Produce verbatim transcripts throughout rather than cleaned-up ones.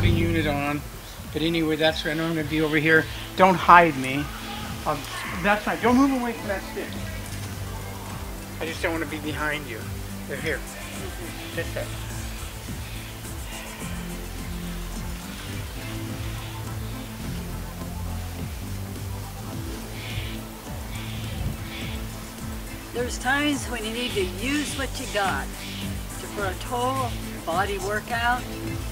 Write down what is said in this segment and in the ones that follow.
recording unit on. But anyway, that's where I know I'm going to be over here. Don't hide me. Um, that's fine. Don't move away from that stick. I just don't want to be behind you. They're here. Just that. There's times when you need to use what you got to, for a total body workout.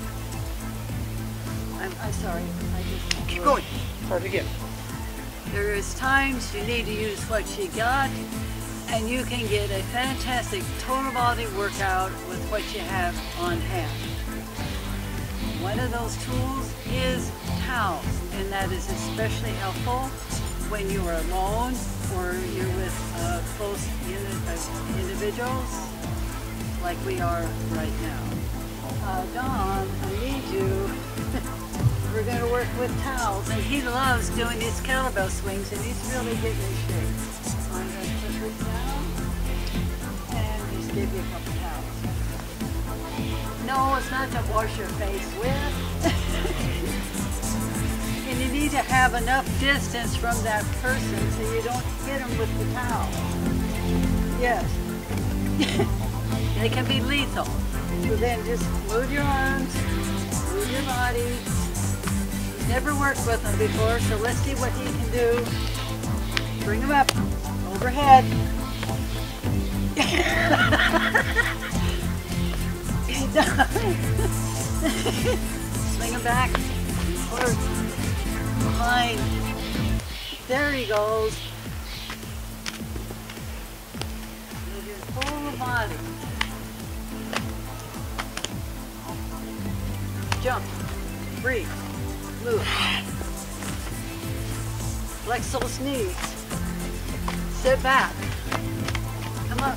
I'm, I'm sorry. I just Keep going. Start again. There is times you need to use what you got, and you can get a fantastic total body workout with what you have on hand. One of those tools is towels, and that is especially helpful when you are alone or you're with uh, close unit of individuals like we are right now. Uh, Don, I need you. We're going to work with towels, and he loves doing these kettlebell swings, and he's really getting in shape. I'm going to put this down and just give you a couple towels. No, it's not to wash your face with. And you need to have enough distance from that person so you don't hit them with the towel. Yes. They can be lethal. So then just move your arms, move your body. He's never worked with them before, so let's see what he can do. Bring him up, overhead. Swing him back, forward, behind. There he goes. Move your whole body. Jump, breathe, move. Flex those knees. Sit back. Come up.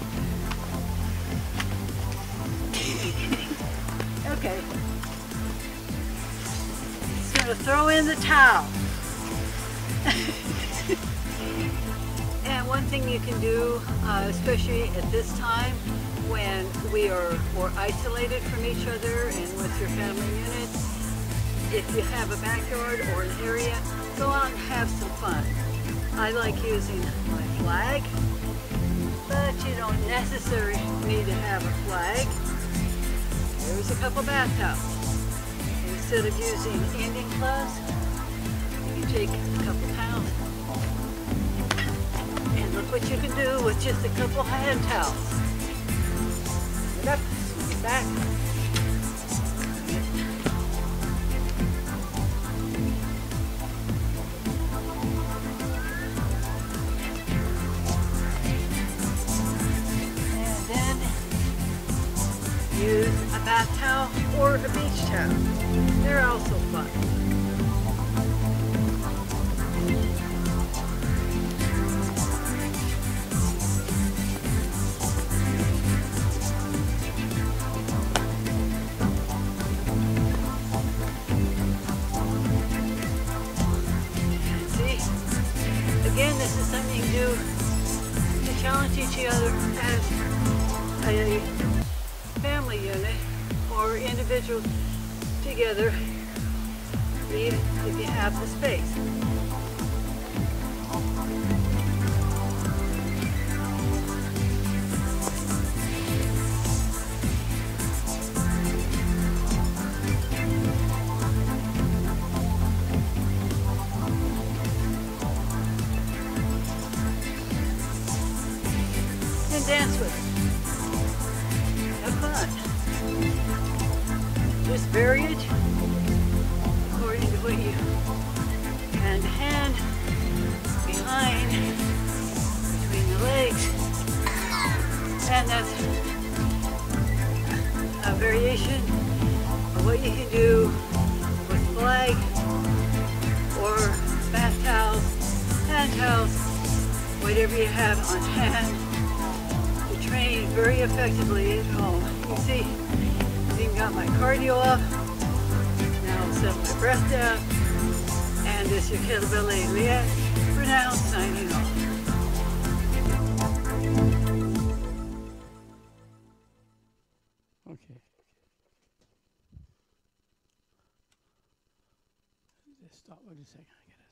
Okay. Just gonna throw in the towel. And one thing you can do, uh, especially at this time when we are more isolated from each other and with your family unit, if you have a backyard or an area, go out and have some fun. I like using my flag, but you don't necessarily need to have a flag. There's a couple bath towels. Instead of using Indian gloves, you can take a couple towels. And look what you can do with just a couple hand towels. Swing it up, swing it back. And then use a bath towel or a beach towel. They're also fun. See, again, this is something you do to challenge each other as a family unit or individuals together, if you have the space. And dance with it. Have fun. Just vary it according to what you hand to hand, behind, between the legs, and that's a variation of what you can do with flag or bath towels, hand towels, whatever you have on hand to train very effectively at home. You see, I've even got my cardio up. Now I'll set my breath down. And this is your kettlebell lady, Leah, for now, signing off. Okay. Just stop. Wait a second. I gotta.